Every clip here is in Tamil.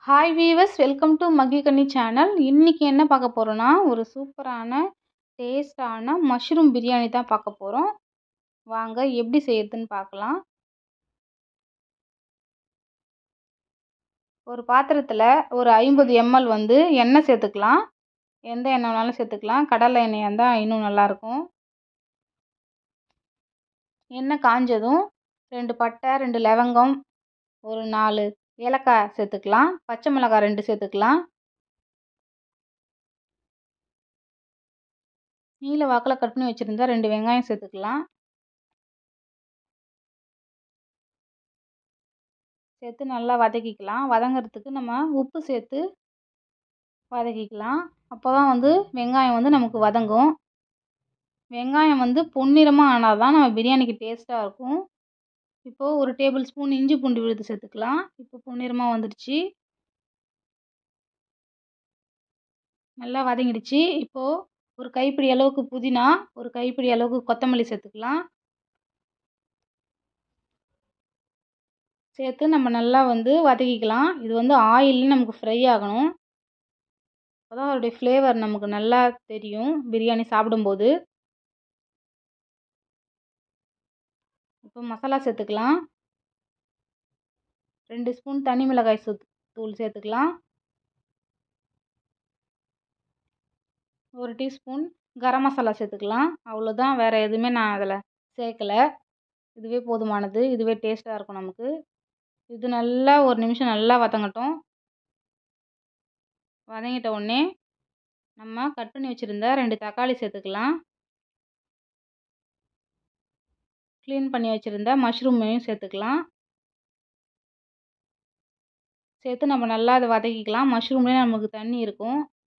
ஹாய் வீவர்ஸ், வெல்கம் டு மகிகனி சேனல். இன்றைக்கி என்ன பார்க்க போகிறோன்னா, ஒரு சூப்பரான டேஸ்டான மஷ்ரூம் பிரியாணி தான் பார்க்க போகிறோம். வாங்க எப்படி செய்யறதுன்னு பார்க்கலாம். ஒரு பாத்திரத்தில் ஒரு 50 ml எண்ணெய் சேர்த்துக்கலாம். எந்த எண்ணெய் வேணாலும் சேர்த்துக்கலாம். கடலை எண்ணெயாக இருந்தால் இன்னும் நல்லாயிருக்கும். எண்ணெய் காஞ்சதும் 2 பட்டை, 2 லவங்கம், ஒரு 4 ஏலக்காய் சேர்த்துக்கலாம். பச்சை மிளகாய் 2 சேர்த்துக்கலாம். நீல வாக்கில் கட் பண்ணி வச்சுருந்தா 2 வெங்காயம் சேர்த்துக்கலாம். சேர்த்து நல்லா வதக்கிக்கலாம். வதங்கிறதுக்கு நம்ம உப்பு சேர்த்து வதக்கிக்கலாம். அப்போ தான் வெங்காயம் நமக்கு வதங்கும். வெங்காயம் பொன்னிறமாக ஆனால் தான் நம்ம பிரியாணிக்கு டேஸ்ட்டாக இருக்கும். இப்போது ஒரு டேபிள் ஸ்பூன் இஞ்சி பூண்டு விழுது சேர்த்துக்கலாம். இப்போ பொன்னிறமாக வந்துடுச்சு, நல்லா வதங்கிடுச்சு. இப்போது ஒரு கைப்பிடி அளவுக்கு புதினா, ஒரு கைப்பிடி அளவுக்கு கொத்தமல்லி சேர்த்துக்கலாம். சேர்த்து நம்ம நல்லா வதக்கிக்கலாம். இது ஆயில்லையும் நமக்கு ஃப்ரை ஆகணும். அப்போ தான் அதோடைய ஃப்ளேவர் நமக்கு நல்லா தெரியும் பிரியாணி சாப்பிடும்போது. இப்போ மசாலா சேர்த்துக்கலாம். 2 ஸ்பூன் தனி மிளகாய் தூள் சேர்த்துக்கலாம். 1 டீஸ்பூன் கரம் மசாலா சேர்த்துக்கலாம். அவ்வளோதான், வேறு எதுவுமே நான் அதில் சேர்க்கலை. இதுவே போதுமானது. இதுவே டேஸ்ட்டாக இருக்கும் நமக்கு. இது நல்லா ஒரு நிமிஷம் நல்லா வதங்கட்டும். வதங்கிட்ட உடனே நம்ம கட் பண்ணி வச்சுருந்த 2 தக்காளி சேர்த்துக்கலாம். க்ளீன் பண்ணி வச்சுருந்த மஷ்ரூமையும் சேர்த்துக்கலாம். சேர்த்து நம்ம நல்லா அதை வதக்கிக்கலாம். மஷ்ரூம்லேயே நமக்கு தண்ணி இருக்கும்.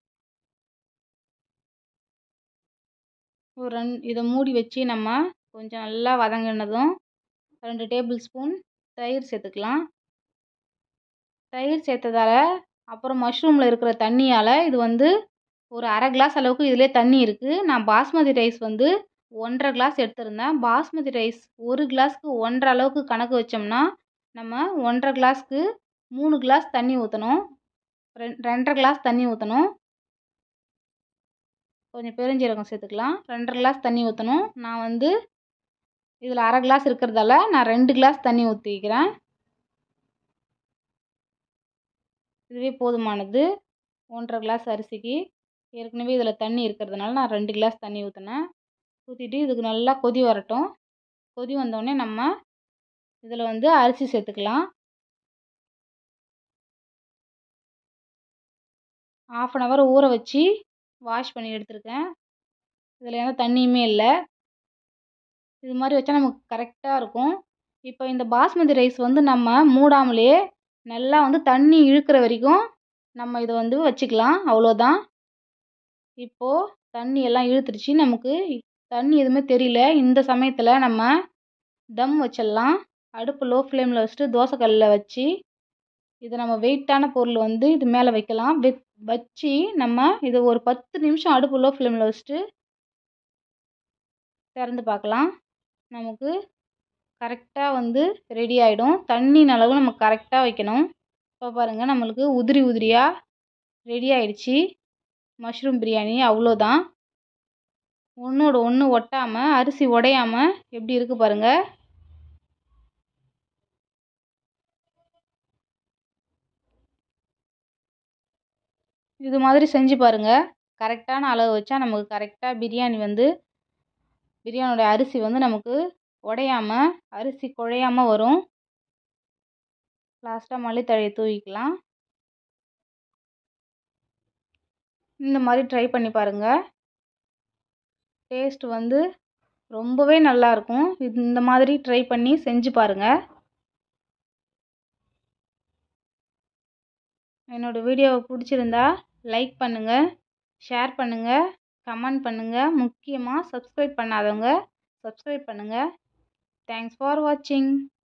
இதை மூடி வச்சு நம்ம கொஞ்சம் நல்லா வதங்கினதும் 2 டேபிள் ஸ்பூன் தயிர் சேர்த்துக்கலாம். தயிர் சேர்த்ததால் அப்புறம் மஷ்ரூமில் இருக்கிற தண்ணியால் இது ஒரு அரை கிளாஸ் அளவுக்கு இதிலே தண்ணி இருக்குது. நான் பாஸ்மதி ரைஸ் 1.5 கிளாஸ் எடுத்திருந்தேன். பாஸ்மதி ரைஸ் 1 கிளாஸ்க்கு 1.5 அளவுக்கு கணக்கு வச்சோம்னா நம்ம 1.5 கிளாஸ்க்கு 3 கிளாஸ் தண்ணி ஊற்றணும். 2.5 கிளாஸ் தண்ணி ஊற்றணும். கொஞ்சம் பெருஞ்சீரகம் சேர்த்துக்கலாம். 2.5 கிளாஸ் தண்ணி ஊற்றணும். நான் இதில் அரை கிளாஸ் இருக்கிறதால நான் 2 கிளாஸ் தண்ணி ஊற்றிக்கிறேன். இதுவே போதுமானது. 1.5 கிளாஸ் அரிசிக்கு ஏற்கனவே இதில் தண்ணி இருக்கிறதுனால நான் 2 கிளாஸ் தண்ணி ஊற்றினேன். ஊற்றிட்டு இதுக்கு நல்லா கொதி வரட்டும். கொதி வந்தோடனே நம்ம இதில் அரிசி சேர்த்துக்கலாம். 1/2 hour ஊற வச்சு வாஷ் பண்ணி எடுத்துருக்கேன். இதில் எந்த தண்ணியுமே இல்லை. இது மாதிரி வச்சா நமக்கு கரெக்டாக இருக்கும். இப்போ இந்த பாஸ்மதி ரைஸ் நம்ம மூடாமலே நல்லா தண்ணி இழுக்கிற வரைக்கும் நம்ம இதை வச்சுக்கலாம். அவ்வளோதான். இப்போது தண்ணி எல்லாம் இழுத்துருச்சு. நமக்கு தண்ணி எதுவுமே தெரியல. இந்த சமயத்தில் நம்ம தம் வச்சிடலாம். அடுப்பு லோ ஃப்ளேமில் வச்சுட்டு தோசைக்கல்லில் வச்சு இதை நம்ம வெயிட்டான பொருள் இது மேலே வைக்கலாம். வச்சு நம்ம இதை ஒரு 10 நிமிஷம் அடுப்பு லோ ஃப்ளேமில் வச்சுட்டு திறந்து பார்க்கலாம். நமக்கு கரெக்டாக ரெடி ஆகிடும். தண்ணியின் அளவு நம்ம கரெக்டாக வைக்கணும். இப்போ பாருங்கள், நம்மளுக்கு உதிரி உதிரியாக ரெடி ஆகிடுச்சி மஷ்ரூம் பிரியாணி. அவ்வளோதான். ஒன்றோட ஒன்று ஒட்டாமல், அரிசி உடையாமல் எப்படி இருக்குது பாருங்கள். இது மாதிரி செஞ்சு பாருங்கள். கரெக்டான அளவு வச்சா நமக்கு கரெக்டாக பிரியாணி பிரியாணியோட அரிசி நமக்கு உடையாமல், அரிசி குழையாமல் வரும். லாஸ்ட்டாக மல்லித்தழையை தூவிக்கலாம். இந்த மாதிரி ட்ரை பண்ணி பாருங்கள். டேஸ்ட் ரொம்பவே நல்லாயிருக்கும். இந்த மாதிரி ட்ரை பண்ணி செஞ்சு பாருங்கள். என்னோடய வீடியோவை பிடிச்சிருந்தா லைக் பண்ணுங்கள், ஷேர் பண்ணுங்கள், கமெண்ட் பண்ணுங்கள். முக்கியமாக சப்ஸ்கிரைப் பண்ணாதவங்க சப்ஸ்கிரைப் பண்ணுங்கள். தேங்க்ஸ் ஃபார் வாட்சிங்.